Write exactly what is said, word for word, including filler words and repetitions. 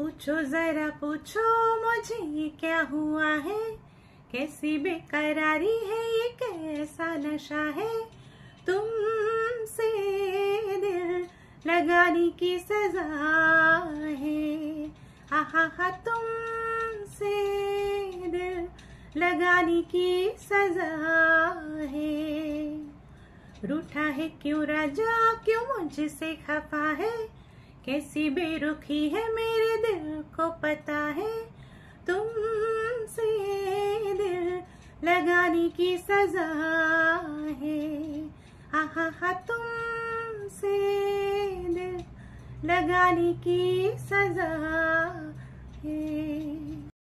पूछो जरा पूछो मुझे ये क्या हुआ है, कैसी बेकरारी है ये कैसा नशा है, तुमसे दिल लगाने की सजा है। आहा हा तुमसे दिल लगाने की सजा है। रूठा है क्यों राजा क्यों मुझसे खफा है, कैसी बेरुखी है मेरे दिल को पता है, तुमसे दिल लगाने की सजा है। आहा हा तुमसे दिल लगाने की सजा है।